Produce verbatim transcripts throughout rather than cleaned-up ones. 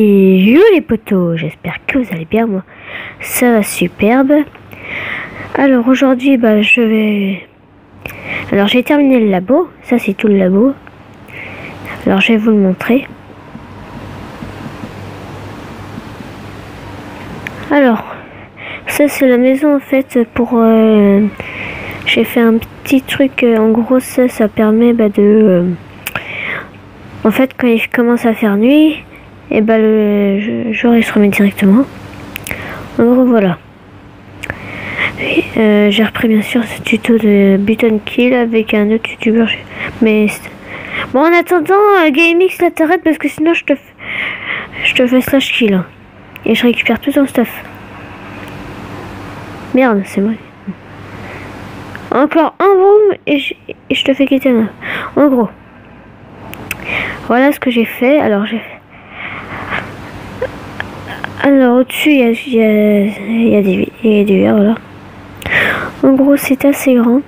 Yo les potos, j'espère que vous allez bien, moi ça va superbe. Alors aujourd'hui bah je vais... Alors j'ai terminé le labo, ça c'est tout le labo. Alors je vais vous le montrer. Alors ça c'est la maison en fait pour... Euh... J'ai fait un petit truc, en gros ça, ça permet bah, de... Euh... En fait quand il commence à faire nuit, et bah le jour il se remet directement. En gros voilà. Euh, j'ai repris bien sûr ce tuto de Button Kill avec un autre youtubeur. Mais bon, en attendant, euh, GameX là t'arrête parce que sinon je te je te fais slash kill hein. Et je récupère tout ton stuff. Merde, c'est moi. Encore un boom et je, et je te fais quitter ma... En gros. Voilà ce que j'ai fait. Alors j'ai fait... Alors au-dessus il y a, y, a, y, a des, y a des verres, voilà. En gros c'est assez grand.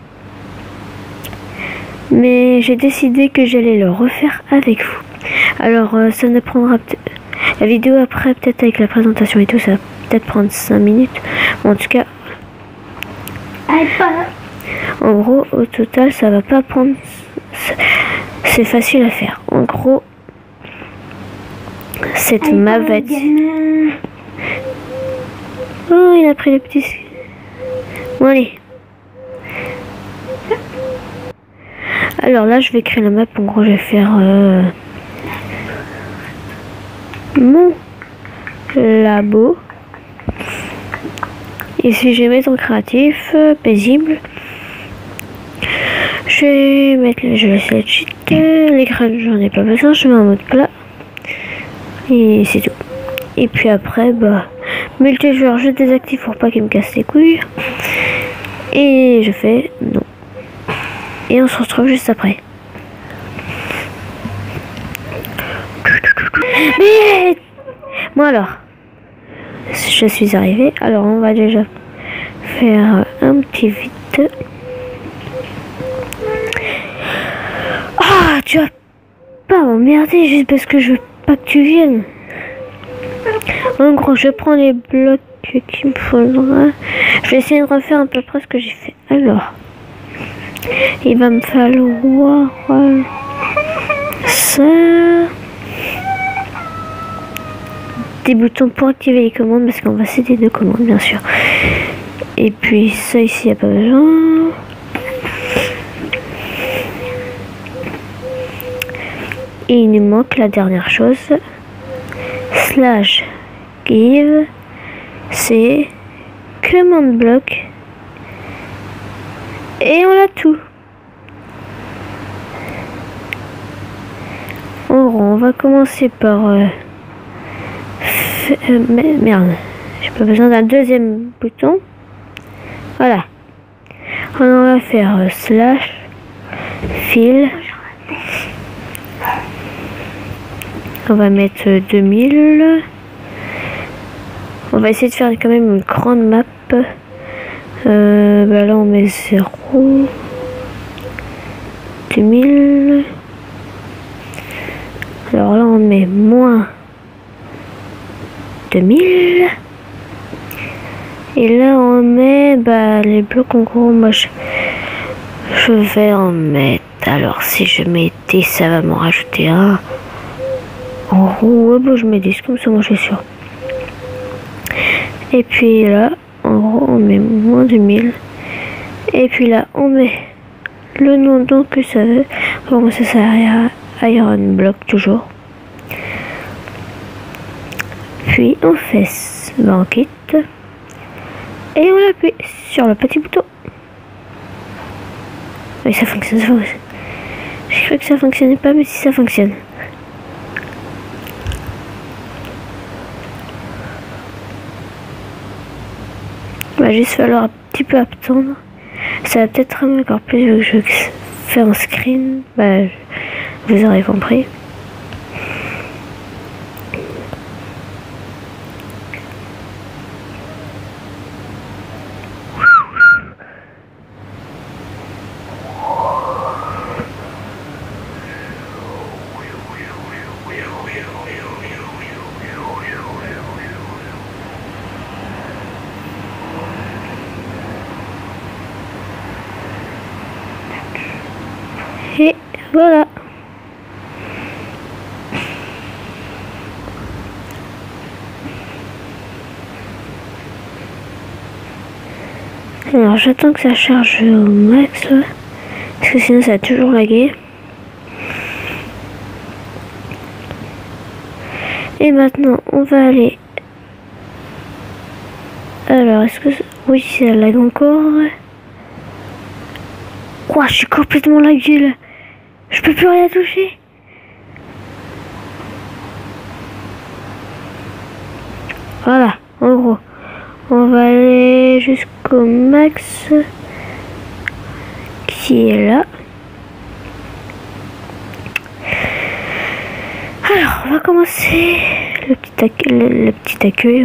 Mais j'ai décidé que j'allais le refaire avec vous. Alors euh, ça ne prendra peut-être... La vidéo après peut-être avec la présentation et tout ça va peut-être prendre cinq minutes. Bon, en tout cas... En gros au total ça va pas prendre... C'est facile à faire. En gros... Cette map va être... Oh, il a pris les petits... Bon, allez. Alors là, je vais créer la map. En gros, je vais faire... Euh... Mon labo. Ici, je vais mettre en créatif, euh, paisible. Je vais mettre... Le... Je vais laisser la cheat. L'écran, j'en ai pas besoin. Je mets en mode plat. Et c'est tout. Et puis après, bah, multijoueur, je désactive pour pas qu'il me casse les couilles. Et je fais non. Et on se retrouve juste après. Mais bon alors, je suis arrivée. Alors on va déjà faire un petit vite. Ah, tu vas pas m'emmerder juste parce que je veux pas que tu viennes. En gros, je prends les blocs qu'il me faudra. Je vais essayer de refaire à peu près ce que j'ai fait. Alors, il va me falloir euh, ça. Des boutons pour activer les commandes parce qu'on va céder deux commandes, bien sûr. Et puis ça ici, il n'y a pas besoin. Et il nous manque la dernière chose. Slash give, c'est commande bloc. Et on a tout. En gros, on va commencer par... Euh, euh, merde, j'ai pas besoin d'un deuxième bouton. Voilà. On va faire euh, slash fill. On va mettre deux mille. On va essayer de faire quand même une grande map. Euh, bah là on met zéro. deux mille. Alors là on met moins deux mille. Et là on met bah, les blocs en gros. Moi je, je vais en mettre. Alors si je mets dix, ça va m'en rajouter un. En gros, ouais, bon, je mets dix comme ça, moi je suis sûr. Et puis là, en gros, on met moins de mille. Et puis là, on met le nom donc que ça veut. Bon, ça sert à Iron Block toujours. Puis on fait banquette. Et on appuie sur le petit bouton. Oui, ça fonctionne, ça fonctionne. Je crois que ça fonctionnait pas, mais si ça fonctionne. Il va juste falloir un petit peu attendre. Ça va peut-être encore plus vu que je fais un screen. Bah, vous aurez compris. Voilà. Alors j'attends que ça charge au max là, parce que sinon ça a toujours lagué. Et maintenant on va aller. Alors est-ce que oui, ça lag encore? Quoi, je suis complètement lagué là. Je peux plus rien toucher. Voilà, en gros. On va aller jusqu'au max qui est là. Alors, on va commencer le petit accueil. Le, le petit accueil.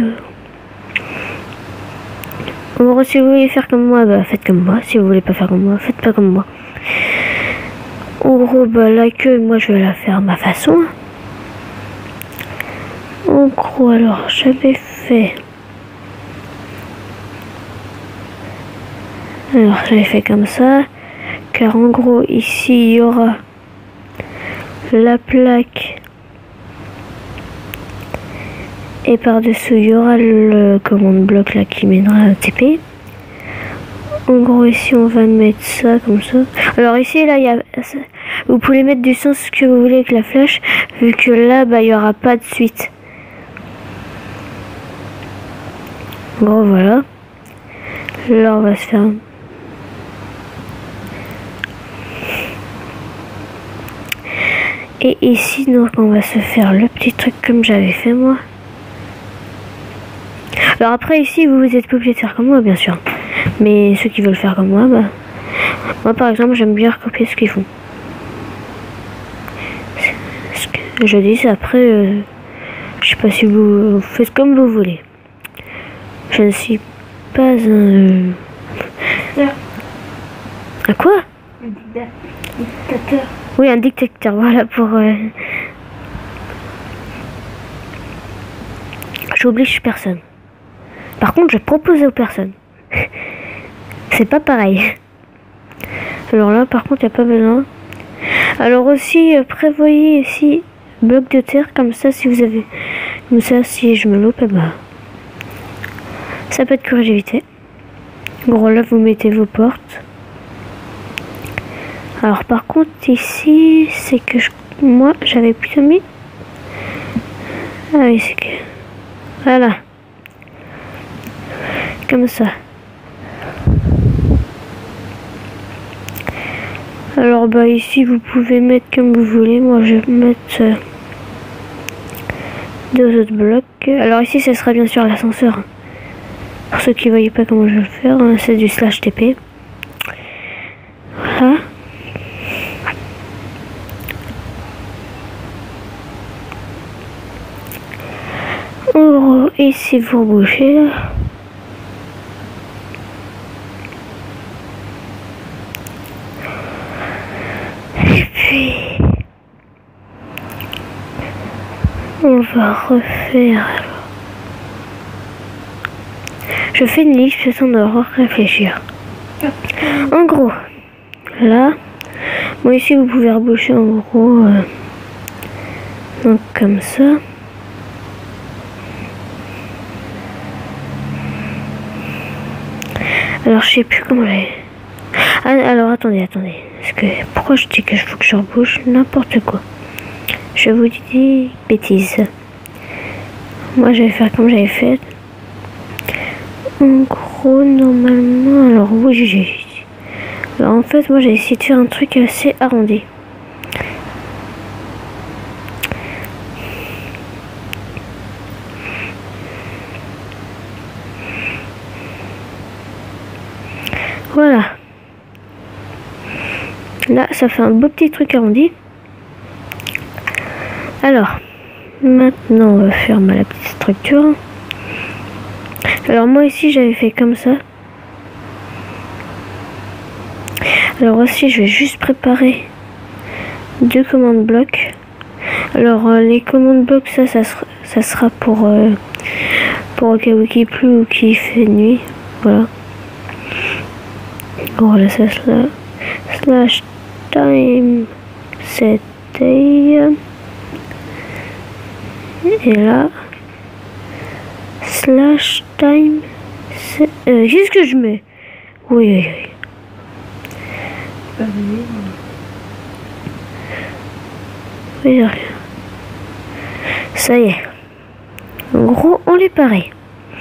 En gros, si vous voulez faire comme moi, bah faites comme moi. Si vous voulez pas faire comme moi, faites pas comme moi. En gros, bah l'accueil, moi je vais la faire à ma façon. En gros, alors j'avais fait. Alors j'avais fait comme ça, car en gros ici il y aura la plaque et par dessous il y aura le commande bloc là qui mènera au T P. En gros ici on va mettre ça comme ça. Alors ici là il y a, vous pouvez mettre du sens que vous voulez avec la flèche, vu que là bah il y aura pas de suite. En gros voilà. Là on va se faire. Et ici, donc, on va se faire le petit truc comme j'avais fait, moi. Alors après, ici, vous, vous êtes pas obligé de faire comme moi, bien sûr. Mais ceux qui veulent faire comme moi, bah... Moi, par exemple, j'aime bien recopier ce qu'ils font. Ce que je dis, après, euh, je sais pas si vous, vous faites comme vous voulez. Je ne suis pas un... Un quoi? Un dictateur. Oui, un dictateur, voilà, pour... Euh... J'oblige personne. Par contre, je propose aux personnes. C'est pas pareil. Alors là, par contre, il n'y a pas besoin. Alors aussi, euh, prévoyez ici, bloc de terre, comme ça, si vous avez... Comme ça, si je me loupe, bah... Ça peut être corrigé vite. Gros, là, vous mettez vos portes. Alors par contre ici c'est que je, moi j'avais plutôt mis ah oui c'est que voilà comme ça. Alors bah ici vous pouvez mettre comme vous voulez. Moi je vais mettre euh, deux autres blocs. Alors ici ce sera bien sûr l'ascenseur. Pour ceux qui ne voyaient pas comment je vais le faire, hein, c'est du slash T P. Voilà. En gros, ici vous bougez là. Et puis on va refaire alors. Je fais une liste façon de réfléchir. En gros, là, moi ici vous pouvez reboucher en gros, euh, donc comme ça. Alors je sais plus comment j'ai. Ah, alors attendez, attendez. Parce que pourquoi je dis que je faut que je rebouche n'importe quoi. Je vous dis des bêtises. Moi je vais faire comme j'avais fait. En gros normalement, alors oui j'ai. Alors en fait moi j'ai essayé de faire un truc assez arrondi. Voilà. Là, ça fait un beau petit truc arrondi. Alors, maintenant, on va faire ma la petite structure. Alors, moi ici, j'avais fait comme ça. Alors aussi, je vais juste préparer deux commandes blocs. Alors, euh, les commandes blocs, ça, ça sera, ça sera pour, euh, pour au cas où il pleut ou qu'il fait nuit. Voilà. Voilà, ça slash, slash time set day. Et là, slash time. Euh, Qu'est-ce que je mets? Oui, oui, oui. Oui, rien. Ça y est. En gros, on les pareil.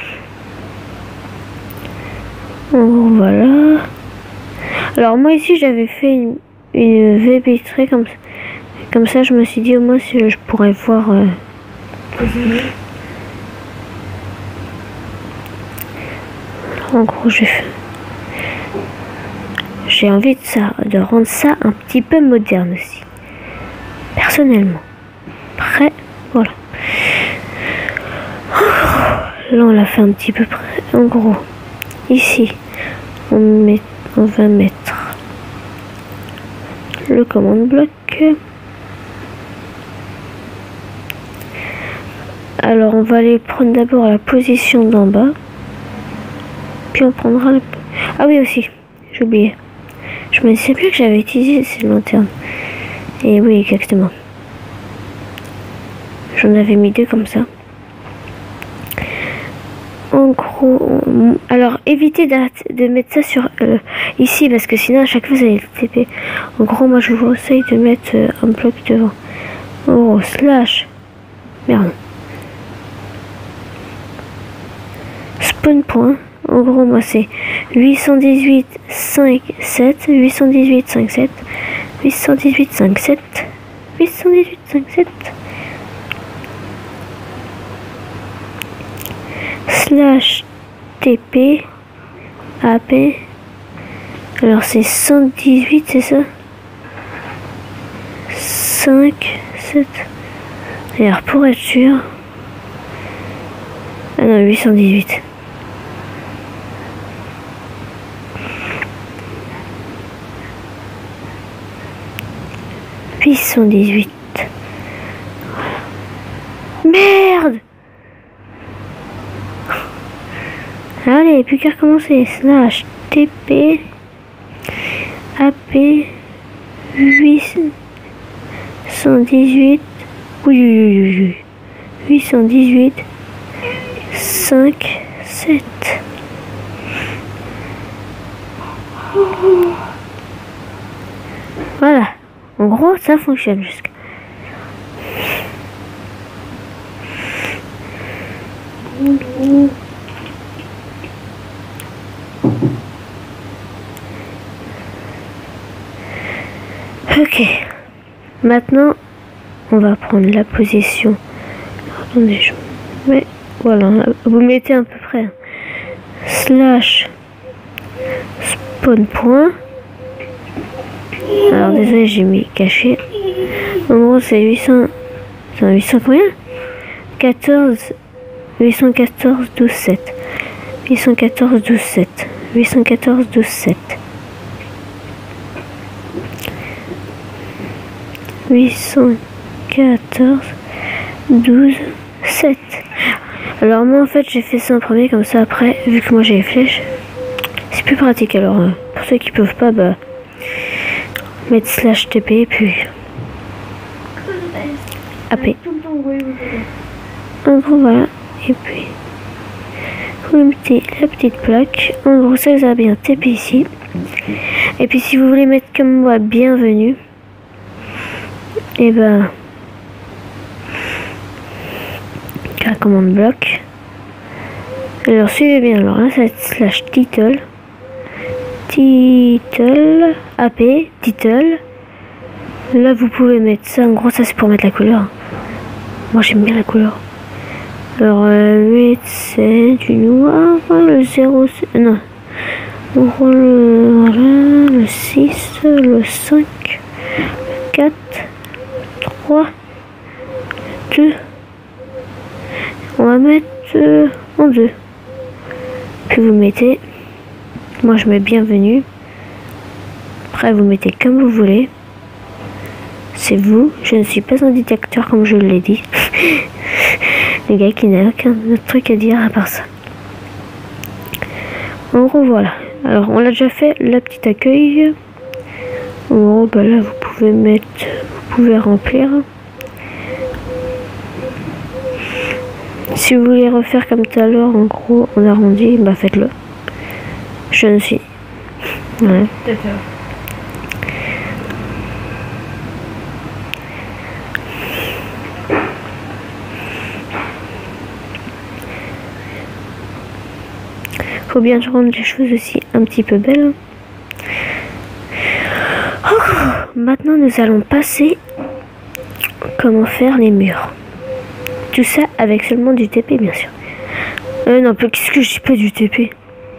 En gros, voilà. Alors moi ici, j'avais fait une, une V B trait comme ça. Comme ça, je me suis dit au moins si je pourrais voir. Euh... Alors, en gros, j'ai fait. J'ai envie de ça, de rendre ça un petit peu moderne aussi. Personnellement. Après, voilà. Là, on l'a fait un petit peu près. En gros, ici, on, met, on va mettre le commande bloc. Alors, on va aller prendre d'abord la position d'en bas. Puis on prendra le... Ah oui, aussi, j'ai oublié. Je me disais plus que j'avais utilisé ces lanternes. Et oui, exactement. J'en avais mis deux comme ça. En gros, alors évitez de mettre ça sur euh, ici parce que sinon à chaque fois vous allez le T P. En gros, moi je vous conseille de mettre euh, un bloc devant. En gros, slash. Merde. Spawn point. En gros, moi c'est huit cent dix-huit cinq sept, huit cent dix-huit cinq sept, huit cent dix-huit cinq sept, huit cent dix-huit cinq sept. Slash T P A P. Alors c'est cent dix-huit, c'est ça? cinq, sept. Alors pour être sûr. Ah non, huit cent dix-huit. huit cent dix-huit. Merde! Allez, plus qu'à recommencer. Slash T P A P huit cent dix-huit. Oui, oui, oui, oui. huit cent dix-huit cinq sept. Voilà. En gros, ça fonctionne jusqu'à. Ok. Maintenant, on va prendre la position. Attendez, je mets. Voilà, vous mettez à peu près. Slash spawn point. Alors désolé, j'ai mis caché. En gros, c'est huit cents. C'est huit cents combien? quatorze. huit cent quatorze douze sept. huit cent quatorze douze sept. huit cent quatorze douze sept. huit cent quatorze douze sept. Alors moi en fait j'ai fait ça en premier, comme ça après vu que moi j'ai les flèches c'est plus pratique. Alors euh, pour ceux qui peuvent pas, bah mettre slash T P et puis A P. En gros voilà. Et puis vous mettez la petite plaque. En gros ça vous a bien T P ici. Et puis si vous voulez mettre comme moi bienvenue, et ben la commande bloc. Alors suivez bien. Alors là c'est slash title. Title A P title. Là vous pouvez mettre ça. En gros ça c'est pour mettre la couleur. Moi j'aime bien la couleur. Alors euh, huit c'est du noir. Le zéro c'est... non. En gros le, voilà, le six, le cinq, le quatre, trois, deux. On va mettre euh, en deux. Puis vous mettez, moi je mets bienvenue. Après vous mettez comme vous voulez. C'est vous. Je ne suis pas un dictateur comme je l'ai dit. Le gars qui n'a aucun autre truc à dire à part ça. En gros voilà. Alors on l'a déjà fait, la petite accueil. En gros bah là vous pouvez mettre, vous pouvez remplir. Si vous voulez refaire comme tout à l'heure, en gros, on arrondit, bah faites-le. Je ne suis. Ouais. Faut bien rendre les choses aussi un petit peu belles. Oh, maintenant, nous allons passer comment faire les murs. Tout ça avec seulement du T P, bien sûr. Euh, non, qu'est-ce que je dis pas du T P?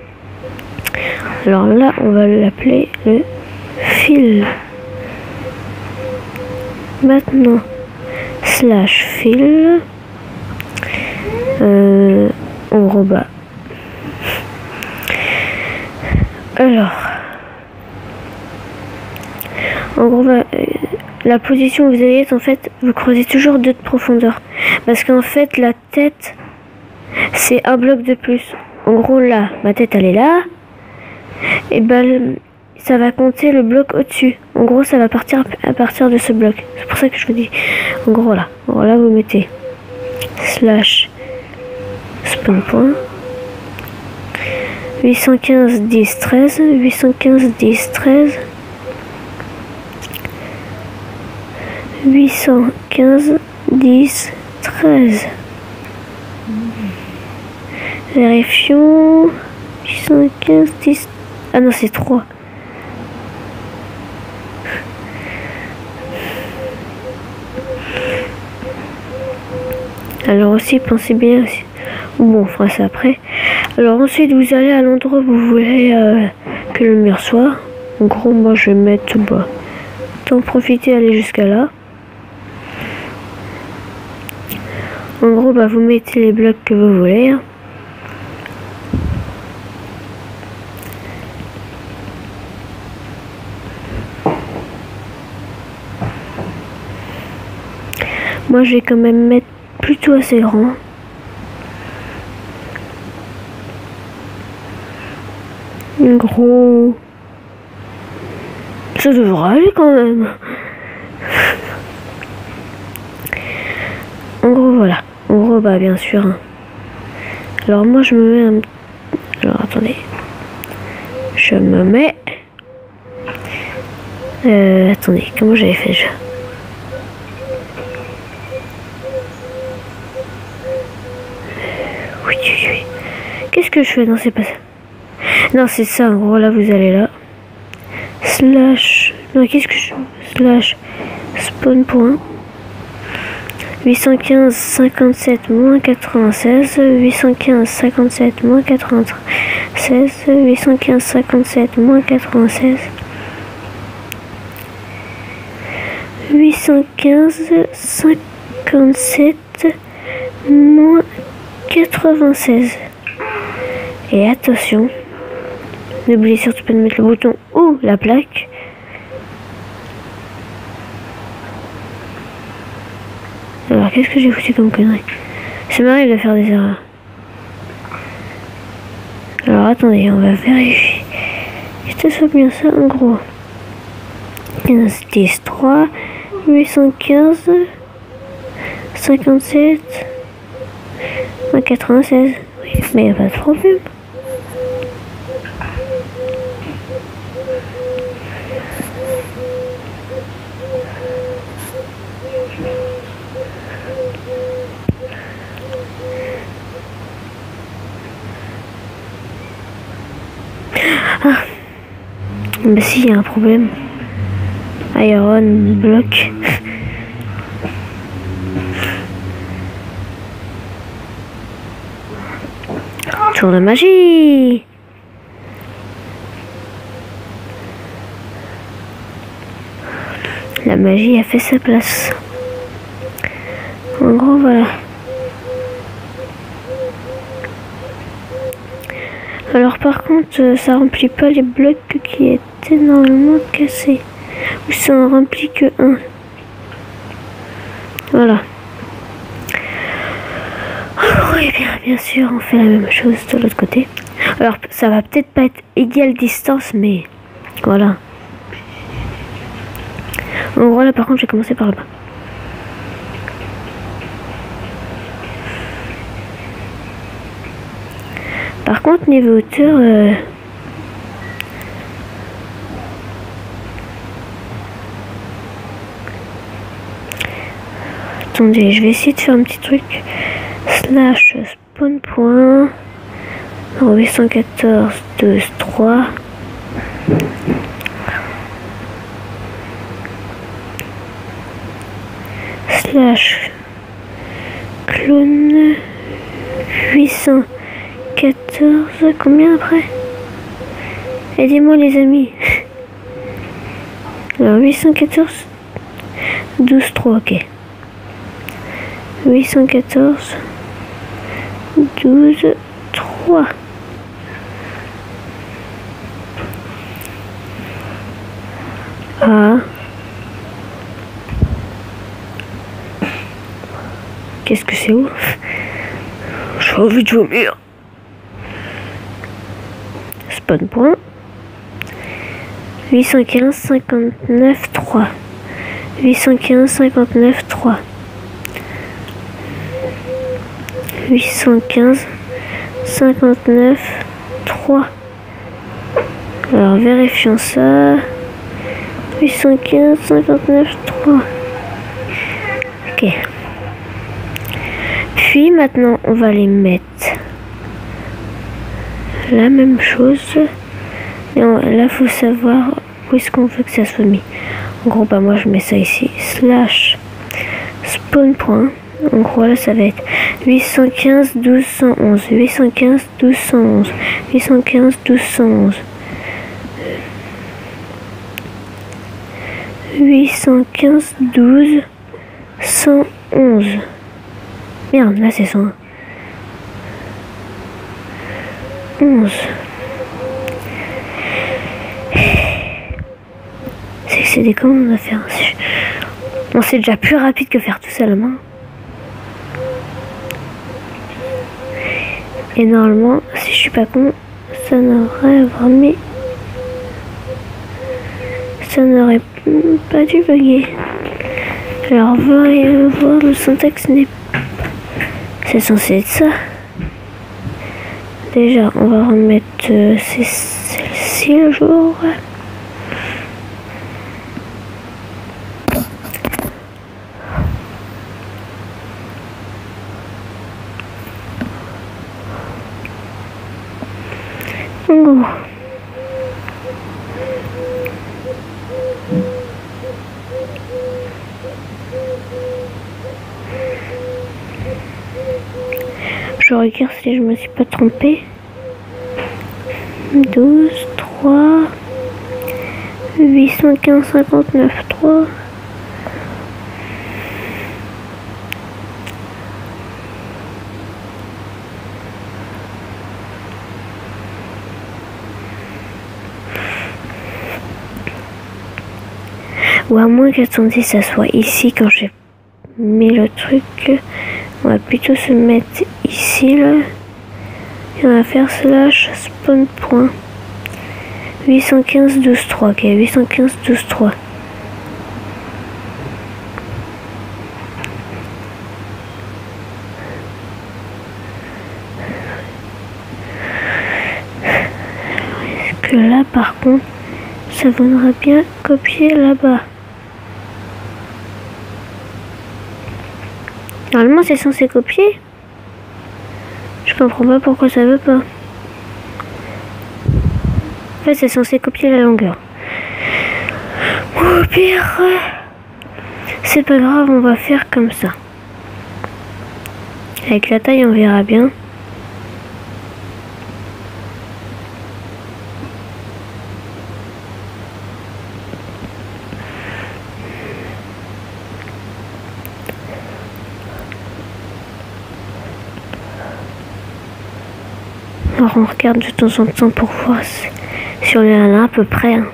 Alors là, on va l'appeler le fil. Maintenant, slash fil. Euh, en gros, bah. Alors, en gros, bah, euh, la position où vous allez être, en fait, vous creusez toujours deux de profondeur. Parce qu'en fait, la tête, c'est un bloc de plus. En gros, là, ma tête, elle est là. Et ben, ça va compter le bloc au-dessus. En gros, ça va partir à partir de ce bloc. C'est pour ça que je vous dis. En gros, là. Alors là, vous mettez slash spawn point. huit cent quinze, dix, treize. huit cent quinze, dix, treize. huit cent quinze, dix, treize. Vérifions. huit cent quinze, dix. Ah non, c'est trois. Alors aussi, pensez bien aussi. Bon, on fera ça après. Alors ensuite, vous allez à l'endroit où vous voulez euh, que le mur soit. En gros, moi, je vais mettre tout bas. Tant profiter, aller jusqu'à là. En gros, bah, vous mettez les blocs que vous voulez. Moi, je vais quand même mettre plutôt assez grand. En gros, ça devrait aller quand même. En gros, voilà. En gros, bah, bien sûr. Alors, moi, je me mets un... Alors, attendez. Je me mets... Euh, attendez, comment j'avais fait déjà? Oui, oui, oui. Qu'est-ce que je fais? Non, c'est pas ça. Non, c'est ça. En gros, là, vous allez là. Slash... Non, qu'est-ce que je... Slash... Spawn point. huit cent quinze, cinquante-sept, moins quatre-vingt-seize. huit cent quinze, cinquante-sept, moins quatre-vingt-seize. huit cent quinze, cinquante-sept, moins quatre-vingt-seize. huit cent quinze, cinquante-sept, moins quatre-vingt-seize. Et attention, n'oubliez surtout pas de mettre le bouton ou la plaque. Alors, qu'est-ce que j'ai foutu comme connerie? Ça m'arrive de faire des erreurs. Alors, attendez, on va vérifier. Que ce soit bien ça, en gros. quinze, dix, trois, huit cent quinze, cinquante-sept, quatre-vingt-seize. Oui, mais il n'y a pas de problème. Ah, bah si, il y a un problème. Iron bloc. Tour de magie. La magie a fait sa place. En gros, voilà. Alors par contre, ça remplit pas les blocs qui étaient normalement cassés. Ou ça en remplit que un. Voilà. Oh, et bien, bien sûr, on fait la même chose de l'autre côté. Alors ça va peut-être pas être égale distance, mais voilà. En gros, là, par contre, j'ai commencé par là-bas. Par contre, niveau hauteur... Euh... Attendez, je vais essayer de faire un petit truc. Slash spawn point. huit cent quatorze, douze, trois. Slash clone huit cent quatorze. Combien après? Aidez-moi les amis. Alors huit cent quatorze, douze, trois, ok. huit cent quatorze, douze, trois. Ah. Qu'est-ce que c'est où? J'ai envie de vomir. Spawn point. huit cent quinze, cinquante-neuf, trois. huit cent quinze, cinquante-neuf, trois. huit cent quinze, cinquante-neuf, trois. Alors vérifions ça. huit cent quinze, cinquante-neuf, trois. Ok. Puis maintenant on va les mettre la même chose. Et on, là faut savoir où est-ce qu'on veut que ça soit mis. En gros bah moi je mets ça ici. Slash spawn point. En gros là ça va être huit cent quinze, douze, cent onze. huit cent quinze, douze, cent onze. huit cent quinze, douze, cent onze. huit cent quinze, douze, cent onze. Merde, là c'est cent onze. C'est que c'est des commandes à faire. Bon, c'est déjà plus rapide que faire tout ça à la main. Et normalement, si je suis pas con, ça n'aurait vraiment... Ça n'aurait pas dû bugger. Alors, voyons voir, le syntaxe n'est pas... C'est censé être ça. Déjà, on va remettre euh, celle-ci le jour. Oh. Je regarde si je me suis pas trompée. douze, trois, huit cent quinze, cinquante-neuf, trois. Ou à moins qu'attendez ça soit ici quand j'ai mis le truc. On va plutôt se mettre ici là. Et on va faire slash spawn point. huit cent quinze, douze, trois. Ok, huit cent quinze, douze, trois. Est-ce que là par contre ça vaudra bien copier là-bas? Normalement c'est censé copier. Je comprends pas pourquoi ça veut pas. En fait c'est censé copier la longueur. Au pire, c'est pas grave, on va faire comme ça. Avec la taille on verra bien. Alors on regarde de temps en temps pour voir si on est là à peu près. Hein.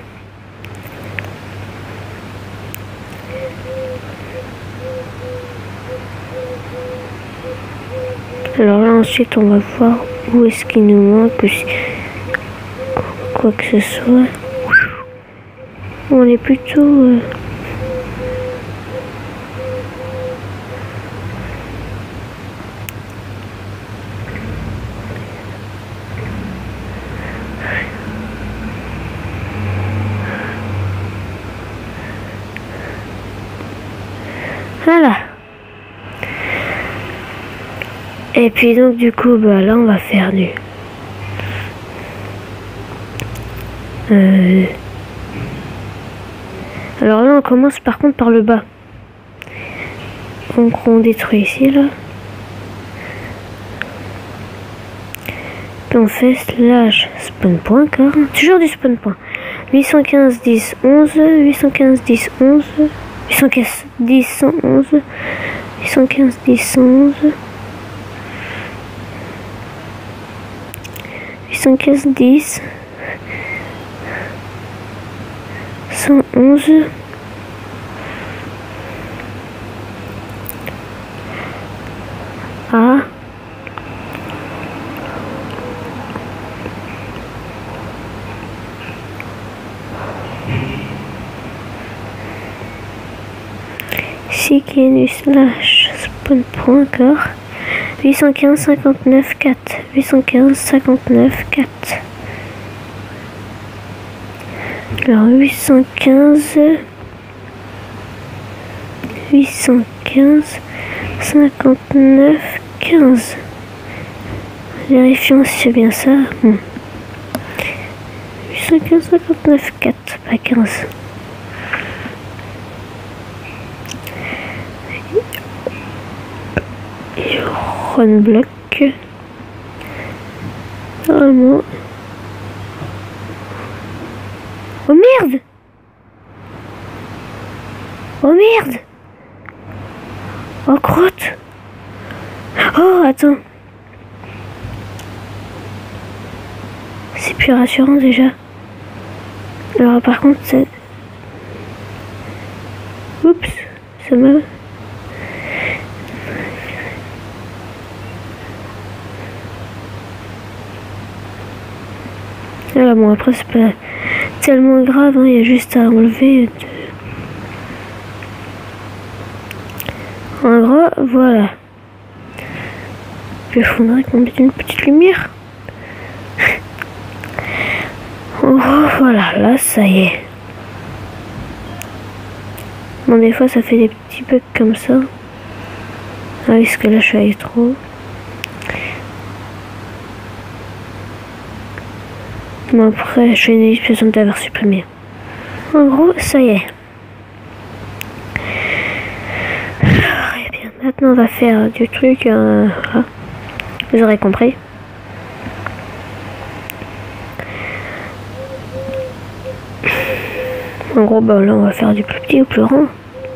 Alors là ensuite on va voir où est-ce qu'il nous manque, quoi que ce soit. On est plutôt... Euh... Voilà. Et puis donc du coup, bah là on va faire du... Euh... Alors là on commence par contre par le bas. Donc on détruit ici là. Puis on fait slash spawn point car toujours du spawn point. huit cent quinze dix onze, huit cent quinze dix onze, huit cent quinze dix cent onze, huit cent quinze dix cent onze, huit cent quinze dix cent onze. A ici qui est du slash spawn point encore huit cent quinze cinquante-neuf quatre, huit cent quinze cinquante-neuf quatre. Alors huit cent quinze huit cent quinze cinquante-neuf quinze. Vérifions si c'est bien ça. Hmm. huit cent quinze cinquante-neuf quatre, pas quinze. Et run block. Normalement. Oh merde! Oh merde! Oh crotte! Oh attends! C'est plus rassurant déjà. Alors par contre c'est... Oups! Ça m'a... Voilà, bon après c'est pas tellement grave, hein, il y a juste à enlever de... en gros, voilà. Puis il faudrait qu'on mette une petite lumière. En gros, voilà, là ça y est. Bon, des fois ça fait des petits bugs comme ça. Ah oui, parce que là je suis allé trop. Bon, après, je fais une expression d'avoir supprimé. En gros, ça y est. Et bien, maintenant, on va faire du truc. Euh, voilà. Vous aurez compris. En gros, bah, là, on va faire du plus petit au plus grand.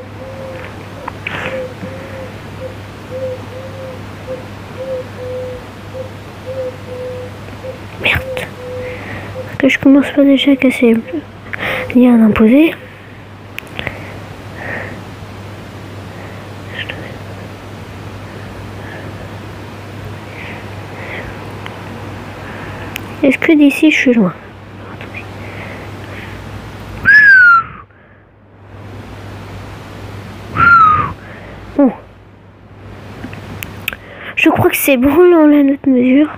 Que je commence pas déjà à casser le lien imposé. Est-ce que d'ici je suis loin? Bon. Je crois que c'est bon là notre mesure.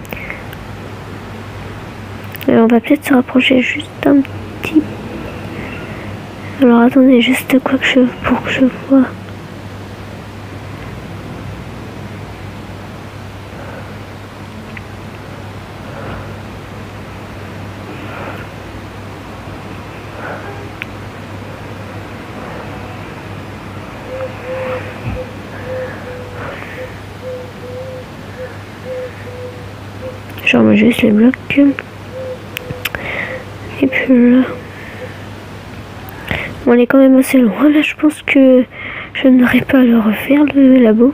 Alors, on va peut-être se rapprocher juste un petit. Alors attendez, juste quoi que je pour que je vois. Je remets juste les blocs. Et puis là, bon, on est quand même assez loin là, je pense que je n'aurai pas à le refaire le labo.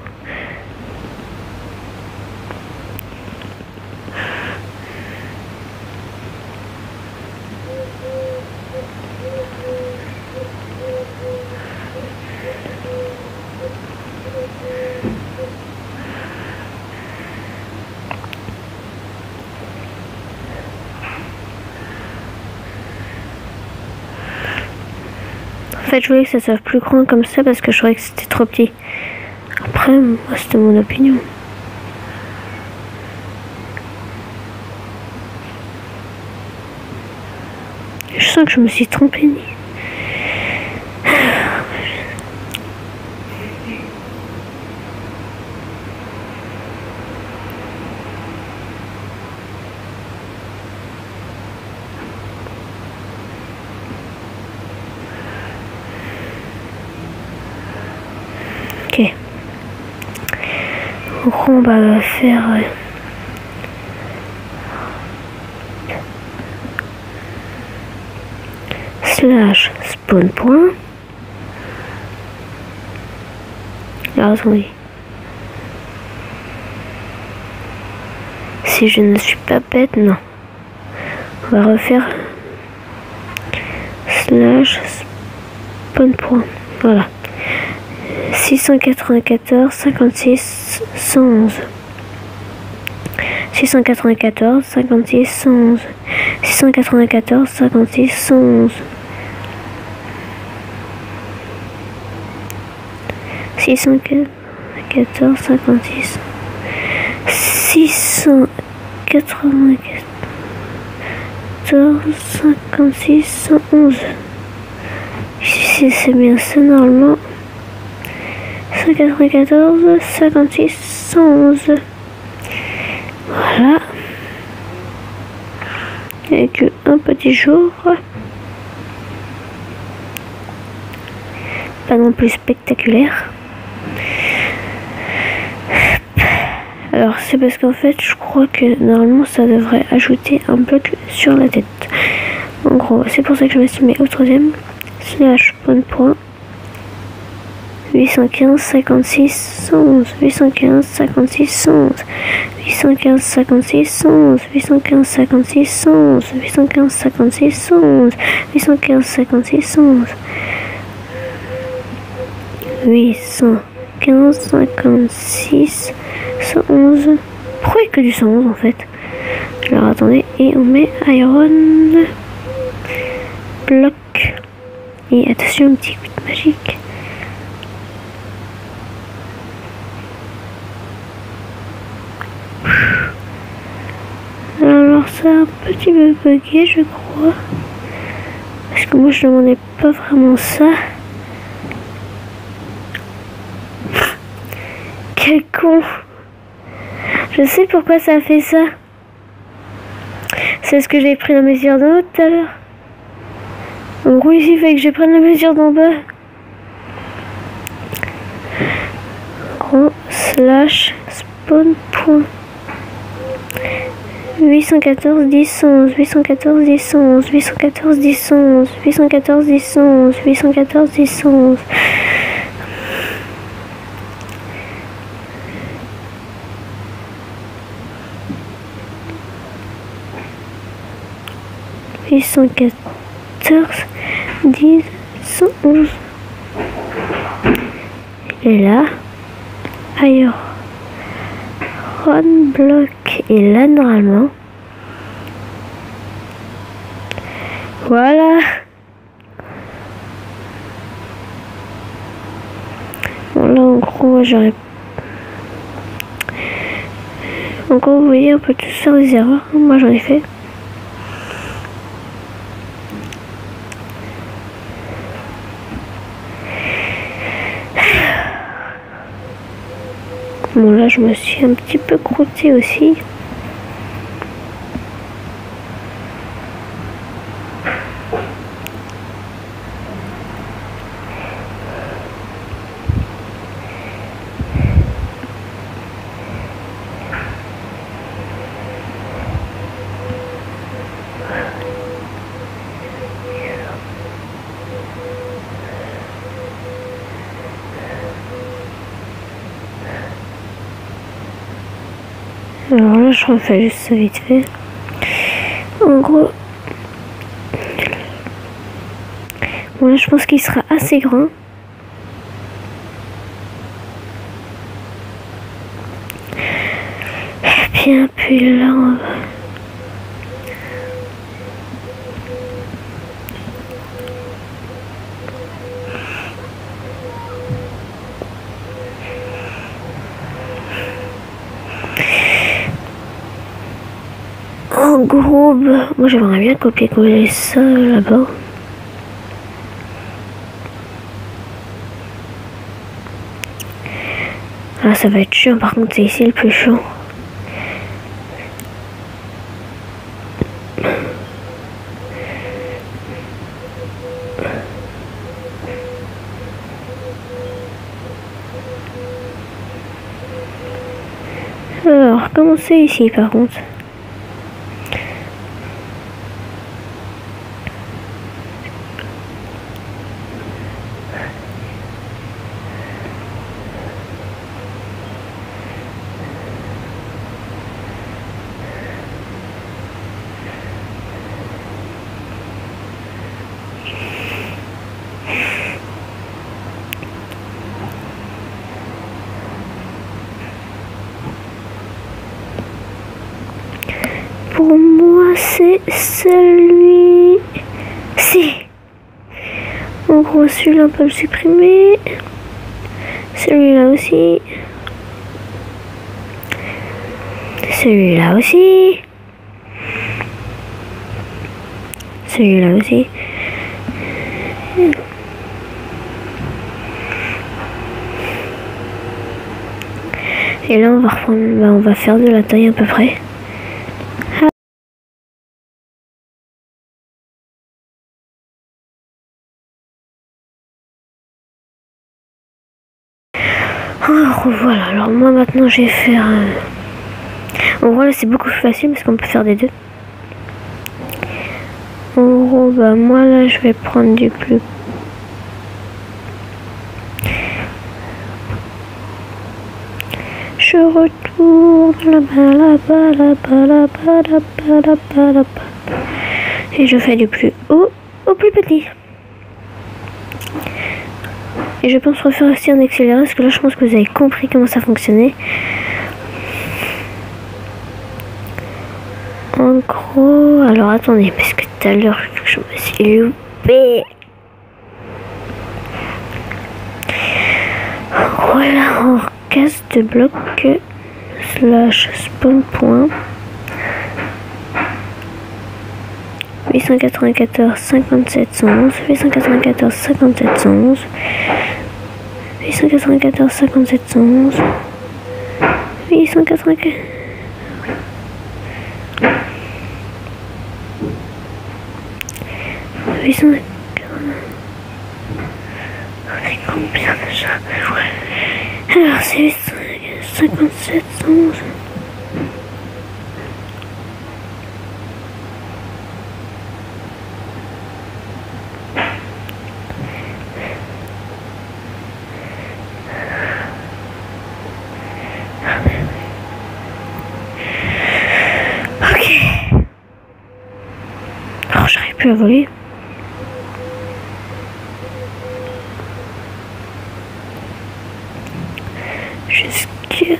En fait, je voulais que ça soit plus grand comme ça parce que je trouvais que c'était trop petit. Après, moi, c'était mon opinion. Je sens que je me suis trompée. En gros, on va faire euh, slash spawn point. Alors attendez. Si je ne suis pas bête, non. On va refaire slash spawn point. Voilà. six cent quatre-vingt-quatorze, cinquante-six, cent onze. six cent quatre-vingt-quatorze, cinquante-six, cent onze. six cent quatre-vingt-quatorze, cinquante-six, cent onze. six cent quatre-vingt-quatorze, cinquante-six. six cent quatre-vingt-quatorze, cinquante-six, cent onze. Si c'est bien ça, normalement. cent quatre-vingt-quatorze, cinquante-six, cent onze. Voilà. Avec un petit jour. Pas non plus spectaculaire. Alors c'est parce qu'en fait je crois que normalement ça devrait ajouter un bloc sur la tête. En gros c'est pour ça que je me suis mis au troisième. Slash spawn point. huit cent quinze, cinquante-six, cent onze. huit cent quinze, cinquante-six, cent onze. huit cent quinze, cinquante-six, cent onze. huit cent quinze, cinquante-six, cent onze. huit cent quinze, cinquante-six, cent onze. huit cent quinze, cinquante-six, cent onze. huit cent quinze, cinquante-six, cent onze. Pourquoi il n'y a que du cent onze en fait? Alors attendez, et on met Iron Block. Et attention, un petit coup de magique. Alors ça a un petit peu bugué je crois. Parce que moi je ne demandais pas vraiment ça. Quel con. Je sais pourquoi ça a fait ça. C'est ce que j'ai pris la mesure d'en haut tout à l'heure. En gros ici il fallait que je prenne la mesure d'en bas. Gros slash spawn point. huit cent quatorze, dix, cent onze. huit cent quatorze, dix, cent onze. huit cent quatorze, dix, cent onze. huit cent quatorze, dix, cent onze. huit cent quatorze, dix, cent onze. huit cent quatorze, dix, cent onze. Et là, ailleurs. Run block. Et là, normalement. Voilà. Bon, là, en gros, j'aurais. En gros, vous voyez, on peut tous faire des erreurs. Moi, j'en ai fait. Bon là je me suis un petit peu croûtée aussi. Alors là, je refais juste ça vite fait. En gros, bon là, je pense qu'il sera assez grand. Bien, puis là, on va... En gros, bah, moi j'aimerais bien copier-coller ça là-bas. Ah, ça va être chiant, par contre c'est ici le plus chiant. recommencer ici par contre. Pour moi, c'est celui-ci. En gros, celui-là, on peut le supprimer. Celui-là aussi. Celui-là aussi. Celui-là aussi. Et là, on va reprendre, bah, on va faire de la taille à peu près. Alors voilà, alors moi maintenant je vais faire... Euh... En gros là c'est beaucoup plus facile parce qu'on peut faire des deux. En gros bah moi là je vais prendre du plus... Je retourne là-bas, là-bas, là-bas, là-bas, là-bas, là-bas, là-bas. Et je fais du plus haut au plus petit. Et je pense refaire aussi en accéléré parce que là je pense que vous avez compris comment ça fonctionnait. En gros, alors attendez, parce que tout à l'heure je me suis loupé. Voilà, on casse de bloc slash spawn point. huit cent quatre-vingt-quatorze cinquante-sept cent onze, huit cent quatre-vingt-quatorze cinquante-sept cent onze, huit cent quatre-vingt-quatorze cinquante-sept cent onze, huit cent quatre-vingt-quatorze. huit cent quatre-vingt-quatorze. C'est combien déjà? Alors c'est huit cent cinquante-sept cent onze. Alors j'arrive plus à voler. Jusqu'à...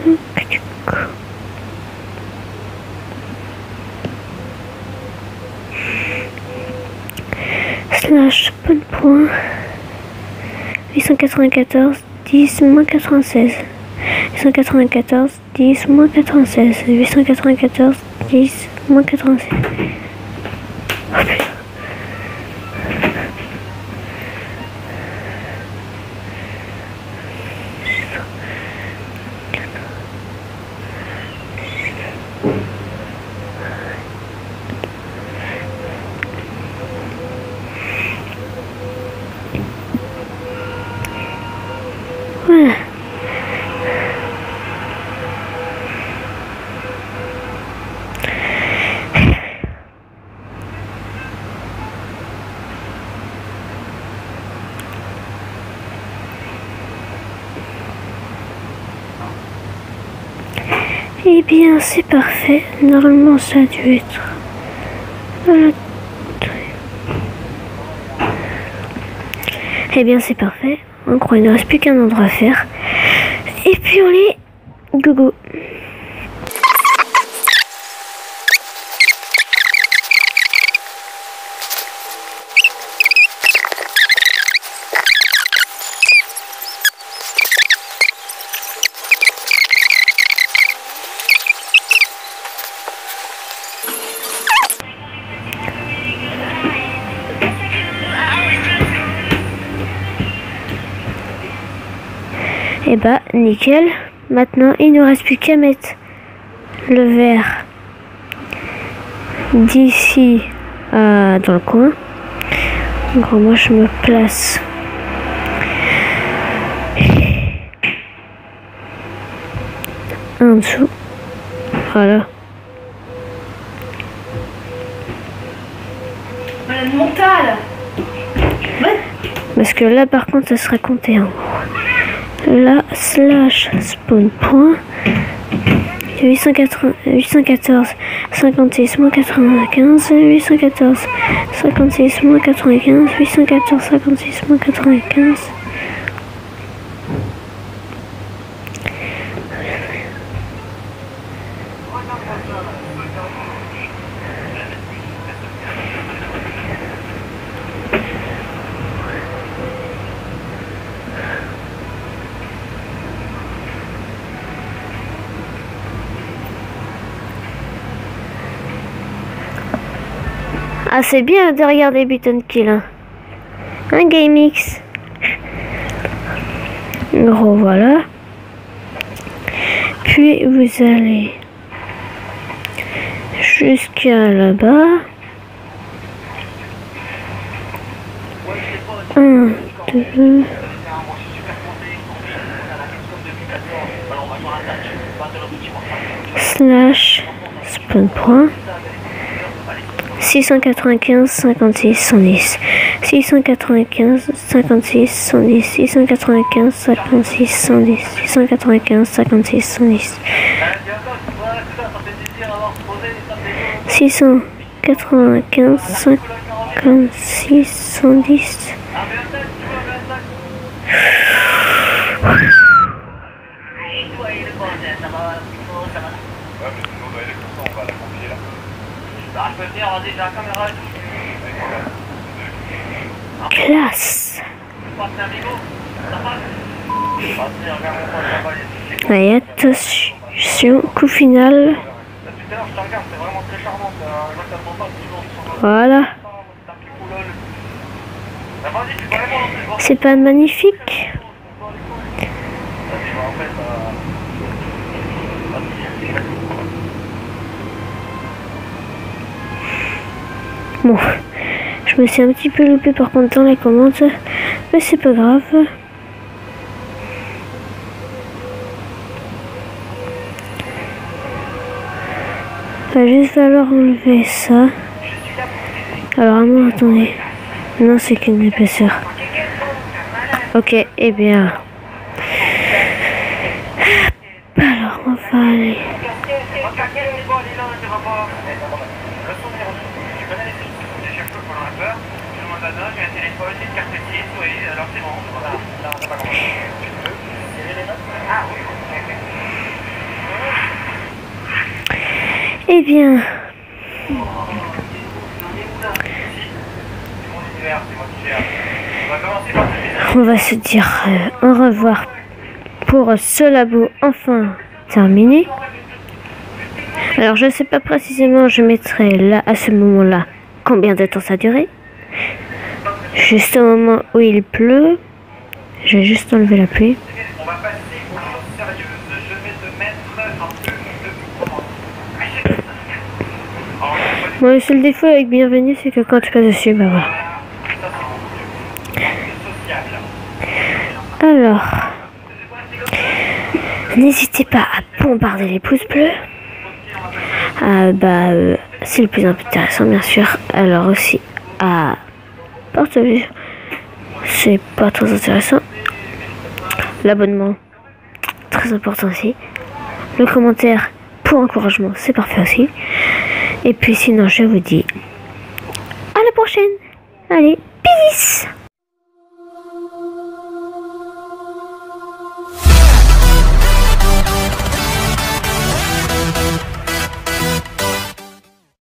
Slash spawn point huit cent quatre-vingt-quatorze dix moins quatre-vingt-seize, huit cent quatre-vingt-quatorze dix moins quatre-vingt-seize, huit cent quatre-vingt-quatorze dix moins quatre-vingt-seize. Oh putain. Voilà. Eh bien, c'est parfait. Normalement, ça a dû être... Voilà. Eh bien, c'est parfait. En gros, il ne reste plus qu'un endroit à faire. Et puis, on les... Gogo. Et bah nickel. Maintenant il ne reste plus qu'à mettre le verre d'ici euh, dans le coin. Donc moi je me place en dessous. Voilà. Voilà, de mental. Ouais. Parce que là, par contre, ça serait compté en haut. Là, slash spawn point. huit cent quatorze, cinquante-six, moins quatre-vingt-quinze, huit cent quatorze, cinquante-six, moins quatre-vingt-quinze, huit cent quatorze, cinquante-six, moins quatre-vingt-quinze. Ah, c'est bien de regarder Button Kill. Hein. Un GameX. Gros, voilà. Puis vous allez jusqu'à là-bas. Un, deux. Slash spawn point. six cent quatre-vingt-quinze, cinquante-six, cent dix. six cent quatre-vingt-quinze, cinquante-six, cent dix. six cent quatre-vingt-quinze, cinquante-six, cent dix. six cent quatre-vingt-quinze, cinquante-six, cent dix. six cent quatre-vingt-quinze, cinquante-six, cent dix. Classe. Allez, attention, coup final. Voilà. C'est pas magnifique? Bon, je me suis un petit peu loupé par contre dans les commandes, mais c'est pas grave. Il va juste falloir enlever ça. Alors, à moi, attendez. Non, c'est qu'une épaisseur. Ok, eh bien. Alors, on va aller. Eh bien, on va se dire euh, au revoir pour ce labo enfin terminé. Alors je sais pas précisément, je mettrai là à ce moment-là combien de temps ça a duré. Juste au moment où il pleut, je vais juste enlever la pluie. Bon, le seul défaut avec Bienvenue, c'est que quand tu passes dessus, bah voilà. Alors, n'hésitez pas à bombarder les pouces bleus. Ah, bah, euh, c'est le plus intéressant, bien sûr. Alors aussi à partager, c'est pas très intéressant. L'abonnement, très important aussi. Le commentaire pour encouragement, c'est parfait aussi. Et puis sinon, je vous dis à la prochaine. Allez, peace.